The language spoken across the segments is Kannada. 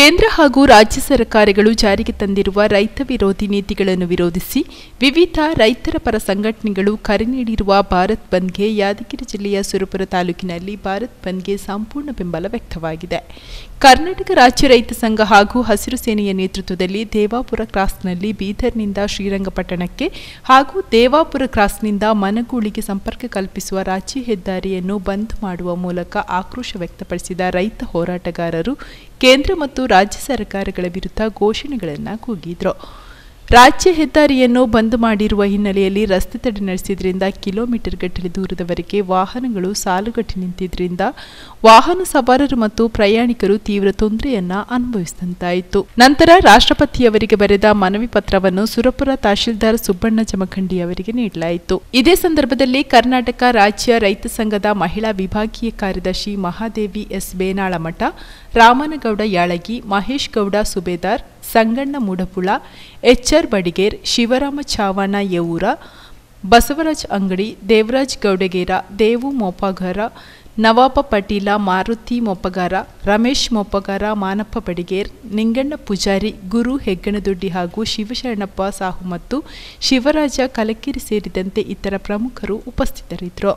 ಕೇಂದ್ರ ಹಾಗೂ ರಾಜ್ಯ ಸರ್ಕಾರಗಳು ಜಾರಿಗೆ ತಂದಿರುವ ರೈತ ವಿರೋಧಿ ನೀತಿಗಳನ್ನು ವಿರೋಧಿಸಿ ವಿವಿಧ ರೈತರ ಪರ ಸಂಘಟನೆಗಳು ಕರೆ ನೀಡಿರುವ ಭಾರತ್ ಬಂದ್ಗೆ ಯಾದಗಿರಿ ಜಿಲ್ಲೆಯ ಸುರಪುರ ತಾಲೂಕಿನಲ್ಲಿ ಭಾರತ್ ಬಂದ್ಗೆ ಸಂಪೂರ್ಣ ಬೆಂಬಲ ವ್ಯಕ್ತವಾಗಿದೆ. ಕರ್ನಾಟಕ ರಾಜ್ಯ ರೈತ ಸಂಘ ಹಾಗೂ ಹಸಿರು ಸೇನೆಯ ನೇತೃತ್ವದಲ್ಲಿ ದೇವಾಪುರ ಕ್ರಾಸ್ನಲ್ಲಿ ಬೀದರ್ನಿಂದ ಶ್ರೀರಂಗಪಟ್ಟಣಕ್ಕೆ ಹಾಗೂ ದೇವಾಪುರ ಕ್ರಾಸ್ನಿಂದ ಮನಗೂಳಿಗೆ ಸಂಪರ್ಕ ಕಲ್ಪಿಸುವ ರಾಜ್ಯ ಹೆದ್ದಾರಿಯನ್ನು ಬಂದ್ ಮಾಡುವ ಮೂಲಕ ಆಕ್ರೋಶ ವ್ಯಕ್ತಪಡಿಸಿದ ರೈತ ಹೋರಾಟಗಾರರು ಕೇಂದ್ರ ಮತ್ತು ರಾಜ್ಯ ಸರ್ಕಾರಗಳ ವಿರುದ್ಧ ಘೋಷಣೆಗಳನ್ನು ಕೂಗಿದ್ರು. ರಾಜ್ಯ ಹೆದ್ದಾರಿಯನ್ನು ಬಂದ್ ಮಾಡಿರುವ ಹಿನ್ನೆಲೆಯಲ್ಲಿ ರಸ್ತೆ ತಡೆ ನಡೆಸಿದ್ರಿಂದ ಕಿಲೋಮೀಟರ್ ಗಟ್ಟಲೆ ದೂರದವರೆಗೆ ವಾಹನಗಳು ಸಾಲುಗಟ್ಟಿ ನಿಂತಿದ್ರಿಂದ ವಾಹನ ಸವಾರರು ಮತ್ತು ಪ್ರಯಾಣಿಕರು ತೀವ್ರ ತೊಂದರೆಯನ್ನ ಅನುಭವಿಸಿದಂತಾಯಿತು. ನಂತರ ರಾಷ್ಟ್ರಪತಿಯವರಿಗೆ ಬರೆದ ಮನವಿ ಪತ್ರವನ್ನು ಸುರಪುರ ತಹಶೀಲ್ದಾರ್ ಸುಬ್ಬಣ್ಣ ಜಮಖಂಡಿ ಅವರಿಗೆ ನೀಡಲಾಯಿತು. ಇದೇ ಸಂದರ್ಭದಲ್ಲಿ ಕರ್ನಾಟಕ ರಾಜ್ಯ ರೈತ ಸಂಘದ ಮಹಿಳಾ ವಿಭಾಗೀಯ ಕಾರ್ಯದರ್ಶಿ ಮಹಾದೇವಿ ಎಸ್ ಬೇನಾಳಮಠ, ರಾಮನಗೌಡ ಯಾಳಗಿ, ಮಹೇಶ್ ಗೌಡ ಸುಬೇದಾರ್, ಸಂಗಣ್ಣ ಮೂಡಪುಳ, ಎಚ್ಆರ್ ಬಡಿಗೇರ್, ಶಿವರಾಮ ಚಾವಣ ಯೌರ, ಬಸವರಾಜ್ ಅಂಗಡಿ, ದೇವರಾಜ್ ಗೌಡಗೇರ, ದೇವು ಮೊಪ್ಪಗಾರ, ನವಾಬ ಪಟೀಲ, ಮಾರುತಿ ಮೊಪ್ಪಗಾರ, ರಮೇಶ್ ಮೊಪ್ಪಗಾರ, ಮಾನಪ್ಪ ಬಡಿಗೇರ್, ನಿಂಗಣ್ಣ ಪೂಜಾರಿ, ಗುರು ಹೆಗ್ಗಣದೊಡ್ಡಿ ಹಾಗೂ ಶಿವಶರಣಪ್ಪ ಸಾಹು ಮತ್ತು ಶಿವರಾಜ ಕಲಕಿರಿ ಸೇರಿದಂತೆ ಇತರ ಪ್ರಮುಖರು ಉಪಸ್ಥಿತರಿದ್ದರು.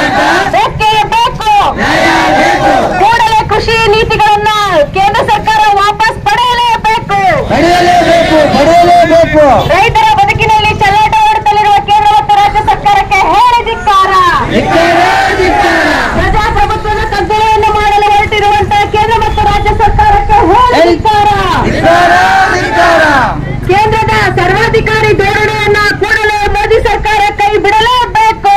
ಕೃಷಿ ನೀತಿಗಳನ್ನ ಕೇಂದ್ರ ಸರ್ಕಾರ ವಾಪಸ್ ಪಡೆಯಲೇಬೇಕು. ರೈತರ ಬದುಕಿನಲ್ಲಿ ಚೆಲ್ಲಾಟ ಆಡುತ್ತಲಿರುವ ಕೇಂದ್ರ ಮತ್ತು ರಾಜ್ಯ ಸರ್ಕಾರಕ್ಕೆ ಹೇಳಿದಿಕ್ಕಾರ. ಪ್ರಜಾಪ್ರಭುತ್ವದ ಕಗ್ಗೊಲೆಯನ್ನು ಮಾಡಲು ಹೊರಟಿರುವಂತಹ ಕೇಂದ್ರ ಮತ್ತು ರಾಜ್ಯ ಸರ್ಕಾರಕ್ಕೆ ಹೇಳಿದಿಕ್ಕಾರ. ಕೇಂದ್ರದ ಸರ್ವಾಧಿಕಾರಿ ಧೋರಣೆಯನ್ನ ಕೂಡಲೇ ಮೋದಿ ಸರ್ಕಾರ ಕೈ ಬಿಡಲೇಬೇಕು.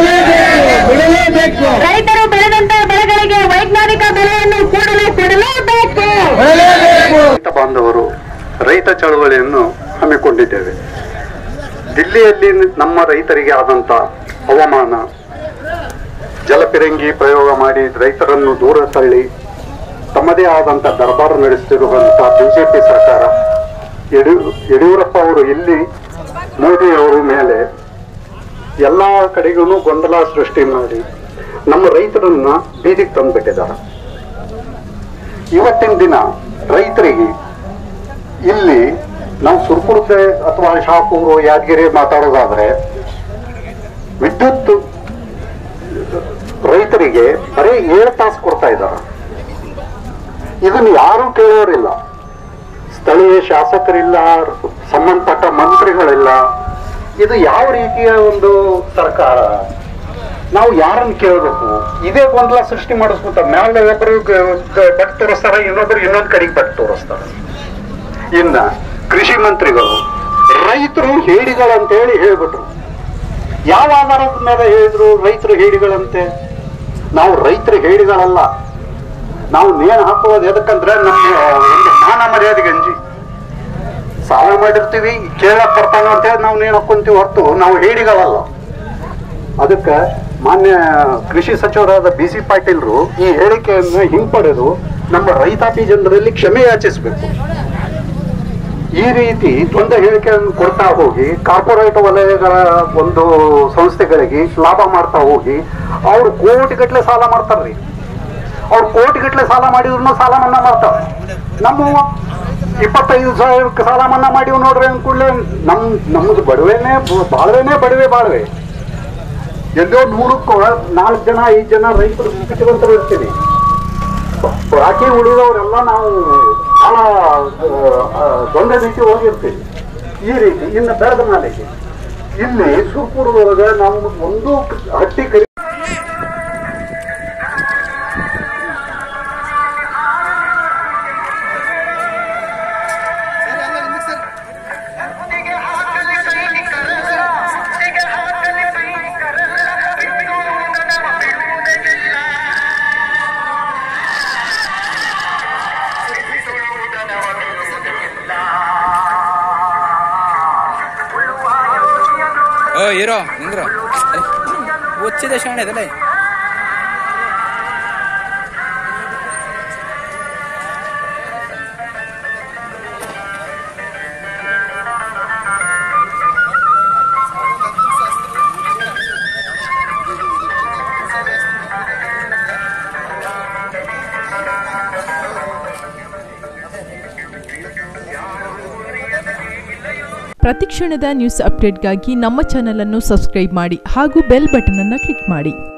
ರೈತರು ಬೆಳೆದಂತಹ ಬೆಳೆಗಳಿಗೆ ವೈಜ್ಞಾನಿಕ ಬೆಲೆಯನ್ನು ಕೂಡಲೇ ಕೊಡಲೇಬೇಕು. ರೈತ ಬಾಂಧವರು ರೈತ ಚಳವಳಿಯನ್ನು ಹಮ್ಮಿಕೊಂಡಿದ್ದೇವೆ. ದಿಲ್ಲಿಯಲ್ಲಿ ನಮ್ಮ ರೈತರಿಗೆ ಆದಂತ ಅವಮಾನ, ಜಲಪಿರಂಗಿ ಪ್ರಯೋಗ ಮಾಡಿ ರೈತರನ್ನು ದೂರ ತಳ್ಳಿ ತಮ್ಮದೇ ಆದಂತ ದರ್ಬಾರು ನಡೆಸುತ್ತಿರುವಂತಹ ಬಿಜೆಪಿ ಸರ್ಕಾರ, ಯಡಿಯೂರಪ್ಪ ಅವರು ಇಲ್ಲಿ ಮೋದಿ ಅವರ ಮೇಲೆ ಎಲ್ಲಾ ಕಡೆಗೂ ಗೊಂದಲ ಸೃಷ್ಟಿ ಮಾಡಿ ನಮ್ಮ ರೈತರನ್ನ ಬೀದಿಗೆ ತಂದುಬಿಟ್ಟಿದ್ದಾರೆ. ಇವತ್ತಿನ ದಿನ ರೈತರಿಗೆ ಇಲ್ಲಿ ನಾವು ಸುರಪುರ ಅಥವಾ ಶಾಪೂರು, ಯಾದಗಿರಿ ಮಾತಾಡೋದಾದ್ರೆ ವಿದ್ಯುತ್ ರೈತರಿಗೆ ಬರೀ 7 ತಾಸು ಕೊಡ್ತಾ ಇದ್ದಾರೆ. ಇದನ್ನು ಯಾರೂ ಕೇಳೋರಿಲ್ಲ. ಸ್ಥಳೀಯ ಶಾಸಕರಿಲ್ಲ, ಸಂಬಂಧಪಟ್ಟ ಮಂತ್ರಿಗಳಿಲ್ಲ. ಇದು ಯಾವ ರೀತಿಯ ಒಂದು ಸರ್ಕಾರ? ನಾವು ಯಾರನ್ನು ಕೇಳಬೇಕು? ಇದೇ ಗೊಂದಲ ಸೃಷ್ಟಿ ಮಾಡಿಸ್ಬಿಟ್ಟ. ಮೇಲೆ ಒಬ್ಬರು ಬಟ್ ತೋರಿಸ್ತಾರ, ಇನ್ನೊಬ್ರು ಇನ್ನೊಂದು ಕಡೆಗೆ ಬಟ್ ತೋರಿಸ್ತಾರ. ಇನ್ನ ಕೃಷಿ ಮಂತ್ರಿಗಳು ರೈತರು ಹೇಡಿಗಳಂತೇಳಿ ಹೇಳ್ಬಿಟ್ರು. ಯಾವ ಆಧಾರದ ಮೇಲೆ ಹೇಳಿದ್ರು ರೈತರು ಹೇಡಿಗಳಂತೆ? ನಾವು ರೈತರು ಹೇಡಿಗಳಲ್ಲ. ನಾವು ನೇಣು ಹಾಕೋದು ಎದಕ್ಕಂದ್ರೆ ನಮ್ಮ ಒಂದು ಮಾನ ಮರ್ಯಾದೆಗೆ ಅಂಜಿ ಸಾಲ ಮಾಡಿರ್ತೀವಿ, ಕೇಳಕ್ ಬರ್ತಾನ ಅಂತೇಳಿ ನಾವು ನೇಣು ಹಾಕೊಂತೀವಿ ಹೊರತು ನಾವು ಹೇಡಿಗಳಲ್ಲ. ಅದಕ್ಕೆ ಮಾನ್ಯ ಕೃಷಿ ಸಚಿವರಾದ BC ಪಾಟೀಲ್ರು ಈ ಹೇಳಿಕೆಯನ್ನು ಹಿಂಪಡೆದು ನಮ್ಮ ರೈತಾಪಿ ಜನರಲ್ಲಿ ಕ್ಷಮೆ ಯಾಚಿಸಬೇಕು. ಈ ರೀತಿ ದ್ವಂದ್ವ ಹೇಳಿಕೆಯನ್ನು ಕೊಡ್ತಾ ಹೋಗಿ ಕಾರ್ಪೊರೇಟ್ ವಲಯಗಳ ಒಂದು ಸಂಸ್ಥೆಗಳಿಗೆ ಲಾಭ ಮಾಡ್ತಾ ಹೋಗಿ ಅವ್ರು ಕೋಟಿಗಟ್ಟಲೆ ಸಾಲ ಮಾಡ್ತಾರ್ರಿ. ಅವ್ರು ಕೋಟಿಗಟ್ಟಲೆ ಸಾಲ ಮಾಡಿದ್ರು ಸಾಲ ಮನ್ನಾ ಮಾಡ್ತಾರೆ. ನಮ್ಮ 25,000 ಸಾಲ ಮನ್ನಾ ಮಾಡಿವ್ ನೋಡ್ರಿ ಅಂದ್ಕೂಡ್ಲೆ ನಮ್ದು ಬಡವೆನೇ ಬಾಳ್ವೆ. ಎಲ್ಲೋ 100ಕ್ಕೂ 4 ಜನ 5 ಜನ ರೈತರು ಸ್ಥಿತಿವಂತರು ಇರ್ತೀವಿ. ಬಾಕಿ ಉಳಿದವರೆಲ್ಲ ನಾವು ಬಹಳ ದ್ವಂದ್ವ ರೀತಿ ಹೋಗಿರ್ತೀವಿ. ಈ ರೀತಿ ಇನ್ನು ಬೆಳೆದ ಮೇಲೆ ಇಲ್ಲಿ ಸುರಪುರದೊಳಗೆ ನಾವು ಒಂದು ಹಟ್ಟಿ ಕರಿ ಹೀರೋ ನಿಂದ್ರ వచ్చిದೆ ಶಾಣೆ ಅದಲ್ಲ. ಪ್ರತಿಕ್ಷಣದ ನ್ಯೂಸ್ ಅಪ್ಡೇಟ್ಗಾಗಿ ನಮ್ಮ ಚಾನೆಲ್ ಅನ್ನು ಸಬ್ಸ್ಕ್ರೈಬ್ ಮಾಡಿ ಹಾಗೂ ಬೆಲ್ ಬಟನ್ ಅನ್ನು ಕ್ಲಿಕ್ ಮಾಡಿ.